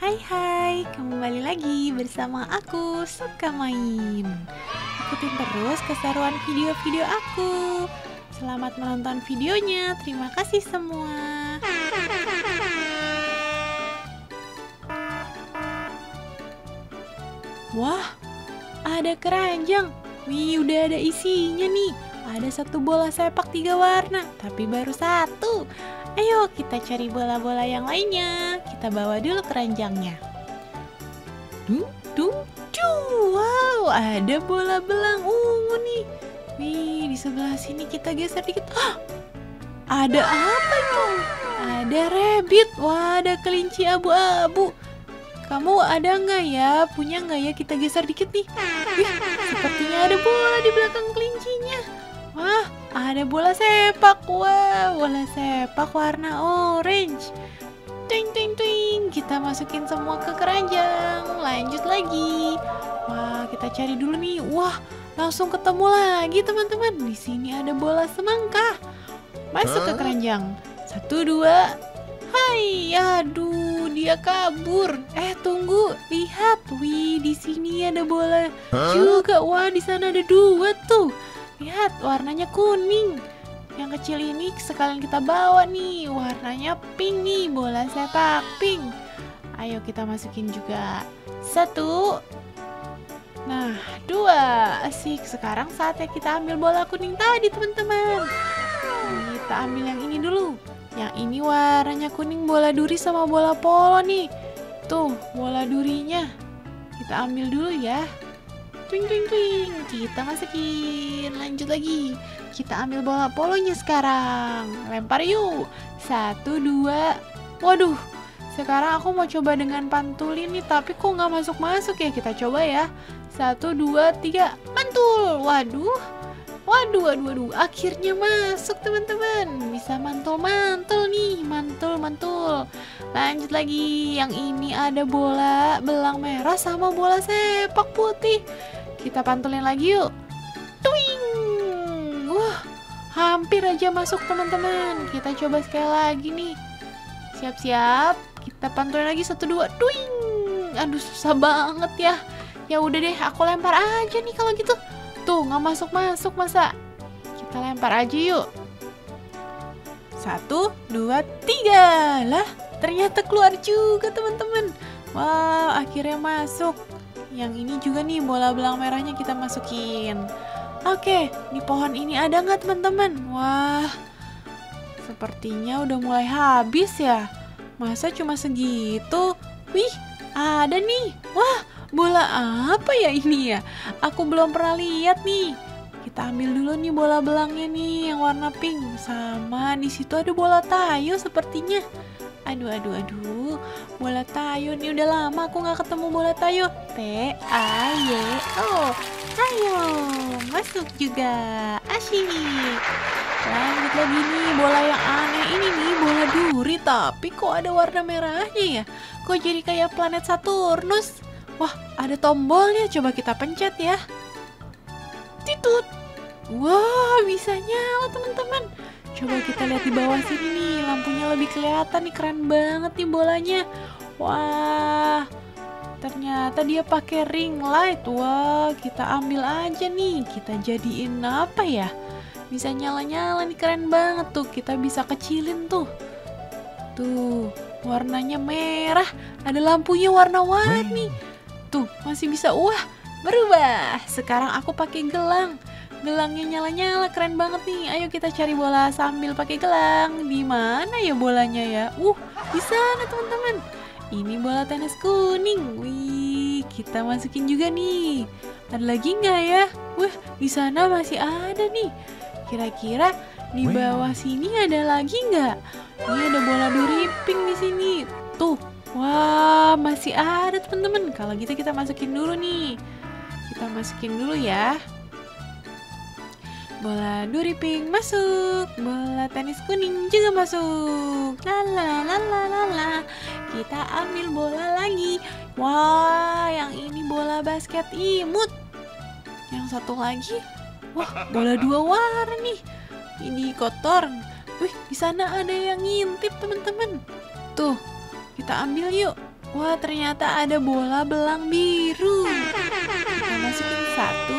Hai, kembali lagi bersama aku, Suka Main. Ikutin terus keseruan video-video aku. Selamat menonton videonya, terima kasih semua. Wah, ada keranjang. Wih, udah ada isinya nih. Ada satu bola sepak 3 warna, tapi baru satu. Ayo kita cari bola-bola yang lainnya. Kita bawa dulu keranjangnya. Dung, dung, dung. Wow, ada bola belang ungu nih. Wih, di sebelah sini kita geser dikit. Ada apa itu? Ada rabbit. Wah, ada kelinci abu-abu. Kamu ada nggak ya? Punya nggak ya? Kita geser dikit nih. Wih, sepertinya ada bola di belakang kelincinya. Wah, ada bola sepak. Wah, bola sepak warna orange. Ting ting ting. Kita masukin semua ke keranjang. Lanjut lagi. Wah, kita cari dulu nih. Wah, langsung ketemu lagi teman-teman. Di sini ada bola semangka. Masuk ke keranjang. 1, 2. Hai, aduh, dia kabur. Tunggu, lihat. Wih, di sini ada bola juga. Wah, di sana ada 2 tuh. Lihat, warnanya kuning. Yang kecil ini sekalian kita bawa nih. Warnanya pink nih, bola sepak pink. Ayo kita masukin juga. 1. Nah, 2. Asik, sekarang saatnya kita ambil bola kuning tadi teman-teman. Kita ambil yang ini dulu. Yang ini warnanya kuning, bola duri sama bola polo nih. Tuh, bola durinya. Kita ambil dulu ya. Twing twing twing. Kita masukin. Lanjut lagi. Kita ambil bola polonya sekarang. Lempar yuk. 1, 2. Waduh. Sekarang aku mau coba dengan pantulin nih, tapi kok nggak masuk-masuk ya. Kita coba ya. 1, 2, 3. Mantul. Waduh. Waduh. Akhirnya masuk teman-teman. Bisa mantul-mantul nih. Mantul. Lanjut lagi. Yang ini ada bola belang merah sama bola sepak putih. Kita pantulin lagi yuk. Twing. Wah, hampir aja masuk teman-teman. Kita coba sekali lagi nih. Siap-siap. Kita pantulin lagi 1, 2. Twing. Aduh, susah banget ya. Ya udah deh, aku lempar aja nih kalau gitu. Tuh, nggak masuk-masuk masa. Kita lempar aja yuk. 1, 2, 3. Lah, ternyata keluar juga teman-teman. Wah, akhirnya masuk. Yang ini juga nih bola belang merahnya kita masukin. Oke, di pohon ini ada nggak teman-teman? Wah, sepertinya udah mulai habis ya. Masa cuma segitu? Wih, ada nih. Wah, bola apa ya ini ya? Aku belum pernah lihat nih. Kita ambil dulu nih bola belangnya nih yang warna pink. Sama di situ ada bola tayo sepertinya. Aduh. Bola tayo nih udah lama aku nggak ketemu bola tayo. T-A-Y-O. Ayo, masuk juga. Asyik. Lanjut lagi nih, bola yang aneh ini nih, bola duri. Tapi kok ada warna merahnya ya? Kok jadi kayak planet Saturnus? Wah, ada tombolnya. Coba kita pencet ya. Titut. Wah, bisa nyala teman-teman. Coba kita lihat di bawah sini nih, lampunya lebih kelihatan nih, keren banget nih bolanya. Wah, ternyata dia pakai ring light. Wah, kita ambil aja nih. Kita jadiin apa ya? Bisa nyala-nyala nih, keren banget tuh. Kita bisa kecilin tuh. Tuh, warnanya merah. Ada lampunya warna-warni. Tuh, masih bisa. Wah, berubah. Sekarang aku pakai gelang. Gelangnya nyala-nyala, keren banget nih. Ayo kita cari bola sambil pakai gelang. Di mana ya bolanya ya? Di sana teman-teman. Ini bola tenis kuning. Wih, kita masukin juga nih. Ada lagi nggak ya? Wah, di sana masih ada nih. Kira-kira di bawah sini ada lagi nggak? Ini ada bola duri pink di sini. Tuh, wah masih ada teman-teman. Kalau gitu kita masukin dulu nih. Kita masukin dulu ya. Bola duri pink masuk, bola tenis kuning juga masuk. Lala. Kita ambil bola lagi. Wah, yang ini bola basket imut. Yang satu lagi, wah, bola 2 warna nih. Ini kotor. Wih, di sana ada yang ngintip teman-teman. Tuh, kita ambil yuk. Wah, ternyata ada bola belang biru. Kita masukin 1,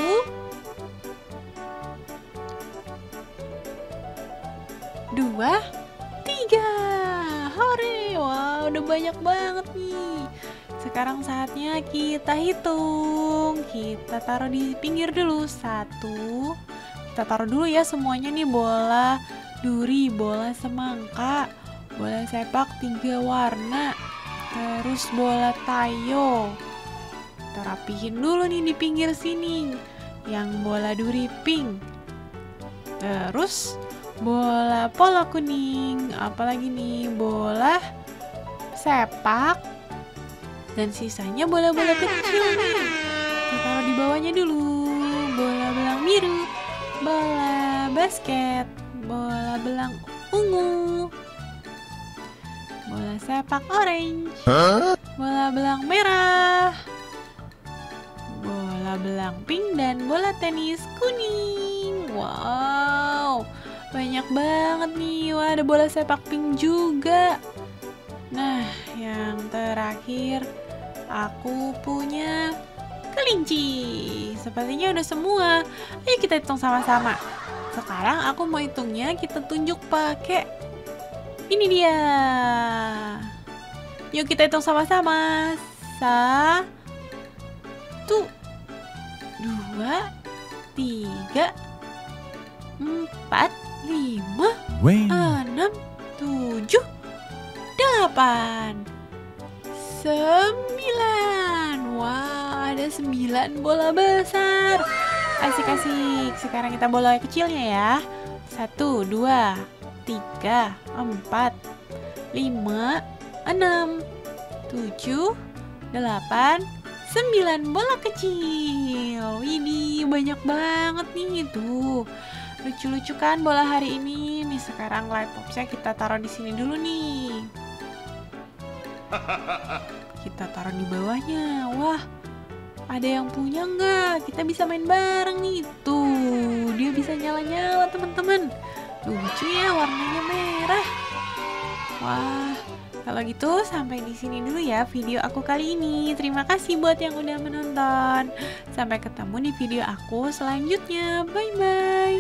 2, 3. Hore, wah udah banyak banget nih. Sekarang saatnya kita hitung. Kita taruh di pinggir dulu. 1. Kita taruh dulu ya semuanya nih, bola duri, bola semangka, bola sepak 3 warna, terus bola tayo. Kita rapihin dulu nih di pinggir sini. Yang bola duri pink. Terus bola polo kuning, apalagi nih, bola sepak, dan sisanya bola-bola kecil nih. Kita taruh di bawahnya dulu. Bola belang biru, bola basket, bola belang ungu, bola sepak orange, bola belang merah, bola belang pink, dan bola tenis kuning. Wow, banyak banget nih. Wah, ada bola sepak pink juga. Nah, yang terakhir aku punya kelinci. Sepertinya udah semua. Ayo kita hitung sama-sama. Sekarang aku mau hitungnya, kita tunjuk pakai ini dia. Yuk kita hitung sama-sama. 1, 2, 3, 4, 5, 6, 7, 8, 9. Wah, ada 9 bola besar. Asik-asik. Sekarang kita bola kecilnya ya. 1, 2, 3, 4, 5, 6, 7, 8, 9 bola kecil. Ini banyak banget nih tuh. Lucu-lucu kan bola hari ini. Nih sekarang light popsnya kita taruh di sini dulu nih. Kita taruh di bawahnya. Wah, ada yang punya nggak? Kita bisa main bareng nih. Tuh, dia bisa nyala-nyala teman-teman. Lucu ya, warnanya merah. Wah, kalau gitu sampai di sini dulu ya video aku kali ini. Terima kasih buat yang udah menonton. Sampai ketemu di video aku selanjutnya. Bye-bye.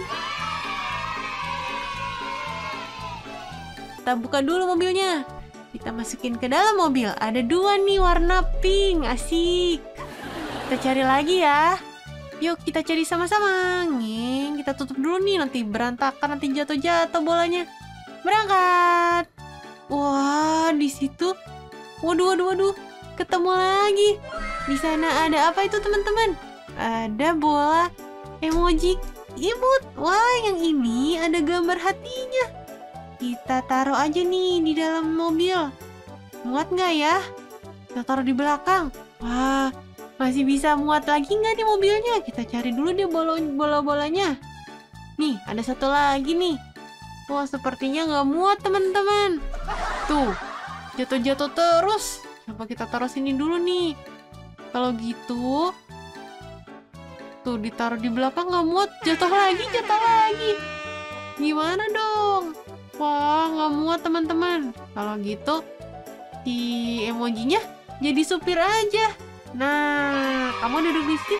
Kita buka dulu mobilnya. Kita masukin ke dalam mobil. Ada 2 nih warna pink. Asik. Kita cari lagi ya. Yuk kita cari sama-sama. Ngeng, kita tutup dulu nih, nanti berantakan, nanti jatuh-jatuh bolanya. Berangkat. Wah, di situ. Waduh. Ketemu lagi. Di sana ada apa itu, teman-teman? Ada bola emoji imut. Wah, yang ini ada gambar hatinya. Kita taruh aja nih di dalam mobil. Muat nggak ya? Kita taruh di belakang. Wah, masih bisa muat lagi nggak di mobilnya? Kita cari dulu deh bola-bolanya. Nih, ada satu lagi nih. Wah, sepertinya nggak muat, teman-teman. Tuh, jatuh-jatuh terus. Coba kita taruh sini dulu nih. Kalau gitu, tuh ditaruh di belakang nggak muat. Jatuh lagi. Gimana dong? Wah, nggak muat, teman-teman. Kalau gitu, si emojinya jadi supir aja. Nah, kamu duduk di sini,